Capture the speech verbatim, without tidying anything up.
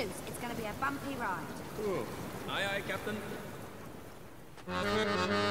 loose. It's gonna be a bumpy ride. Cool. Aye, aye, Captain.